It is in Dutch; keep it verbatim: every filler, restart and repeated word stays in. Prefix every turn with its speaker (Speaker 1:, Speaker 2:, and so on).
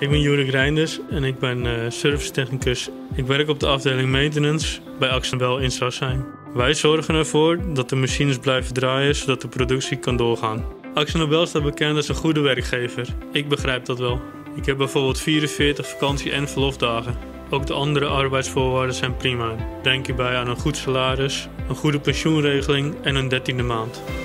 Speaker 1: Ik ben Jorik Reinders en ik ben uh, servicetechnicus. Ik werk op de afdeling maintenance bij AkzoNobel in Sassheim. Wij zorgen ervoor dat de machines blijven draaien zodat de productie kan doorgaan. AkzoNobel staat bekend als een goede werkgever. Ik begrijp dat wel. Ik heb bijvoorbeeld vierenveertig vakantie- en verlofdagen. Ook de andere arbeidsvoorwaarden zijn prima. Denk hierbij aan een goed salaris, een goede pensioenregeling en een dertiende maand.